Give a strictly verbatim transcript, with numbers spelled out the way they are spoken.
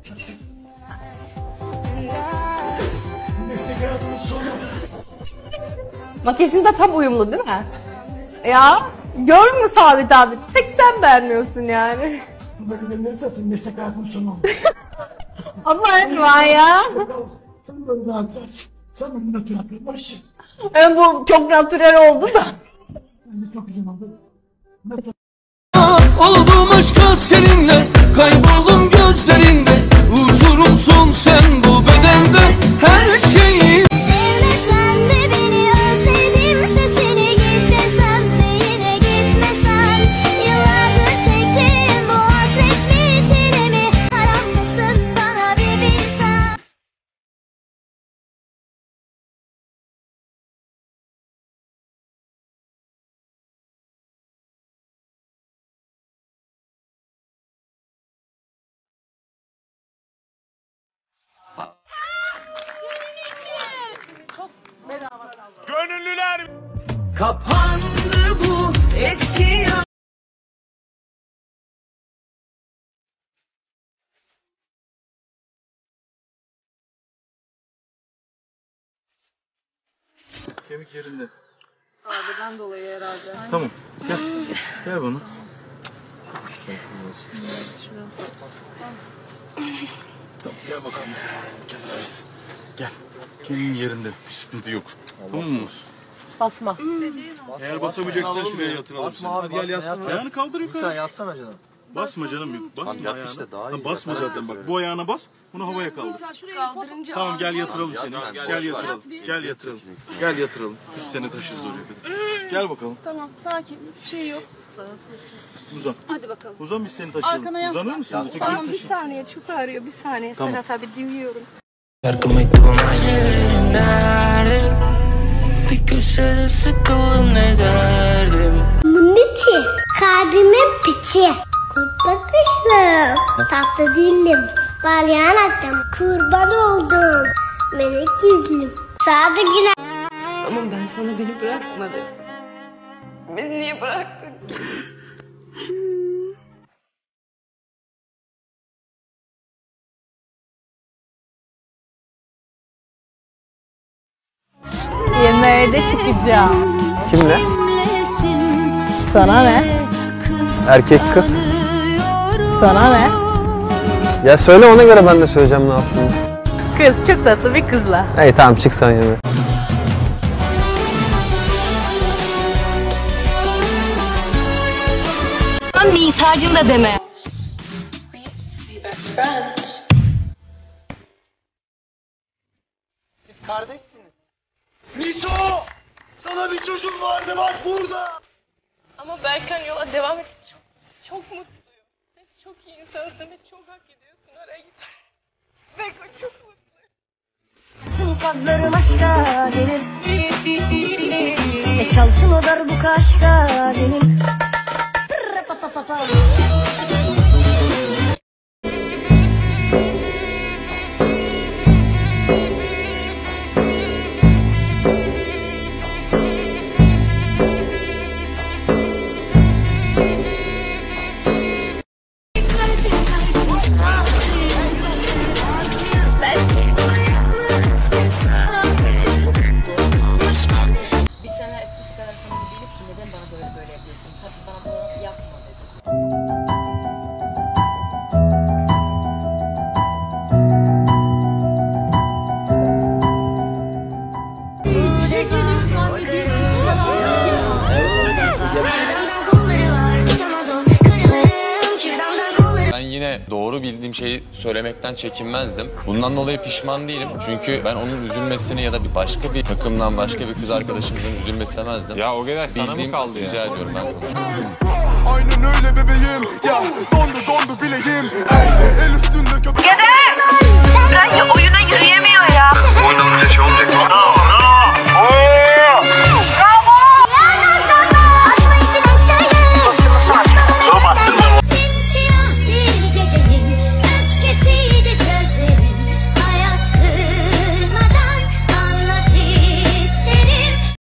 Meslek hayatımın sonu. Makyajın da tam uyumlu değil mi? Ya gör mü Sabit abi? Tek sen beğenmiyorsun yani. Bakın ben nerede satayım, meslek hayatımın sonu. Ama etme ya. Sen böyle ne yapacaksın? Sen böyle ne yapacaksın? Başı. Yani bu çok natürel oldu da. Ben de çok güzel oldu. Oldum aşka seninle, kayboldum gözlerinde. Uçurumsun sen bu bedenden her şeyi. Sevmesen de beni, özledimse seni, git desem de yine gitmesen. Yıllardır çektiğim bu hasret mi, içine mi? Haram mısın bana bir bilsen. Gönüllüler Kapandı bu eski kemik yerinde. Abiden dolayı herhalde. Tamam. Gel. Gel bana. Tamam, gel bakalım sen. Gel biz. Gel. Kemiğin yerinde. Bir sıkıntı yok. Tamam mı? Basma. Eğer basamayacaksan şuraya yatıralım. Basma seni. abi, gel yatsana. Ayağını kaldır yukarı. Sen yatsana canım. Basma canım. Basma Tamam, yat ayağını. işte, daha iyi. Ha, basma zaten bak. Bu ayağına bas. Bunu havaya kaldır. Kaldırınca Tamam gel yatıralım Yat seni. sen, Gel boş ver. yatıralım. Gel yatıralım. Gel yatıralım. Biz seni taşırız oraya kadar. Gel bakalım. Tamam, sakin, bir şey yok. Uzan. Hadi bakalım. Uzan biz seni taşıyalım. Arkana yaslan. Uzanır mısın? Öteki Tamam, bir taşıyalım. saniye, çok ağrıyor, bir saniye. Tamam. Serhat abi, duyuyorum. bir köşede sıkıldım ne derdim. Miçi, kalbimin piçi. Kurt bakışlım, tatlı dilim. Balyan attım, kurban oldum. Melek yüzlüm, sade güne. Ama ben sana beni bırakmadım. Beni niye bıraktın ki? Yemeğe de çıkacağım. Kimle? Sana ne? Erkek kız. Sana ne? Ya söyle, ona göre ben de söyleyeceğim ne yaptığını. Kız çok tatlı bir kızla. İyi tamam, çık sen yemeğe. Lan Nisa'cığım da deme. Siz kardeşsiniz. Niso! Sana bir çocuğum vardı bak burada. Ama Berkan yola devam et. Çok, çok mutluyum. Sen çok iyi insansın ve çok hak ediyorsun. Oraya git. Berkan çok mutluyum. Ufaklarım aşka gelir. Ne çalsın o darbuka aşka benim. Ben yine doğru bildiğim şeyi söylemekten çekinmezdim. Bundan dolayı pişman değilim. Çünkü ben onun üzülmesini ya da bir başka bir takımdan başka bir kız arkadaşımızın üzülmesini istemezdim. Ya o kadar sana mı kaldı ya? Rica ediyorum, ben konuşuyorum. Aynen öyle bebeğim. Ya dondu dondu bileğim. Ey, el üstünde köpek. Ben yok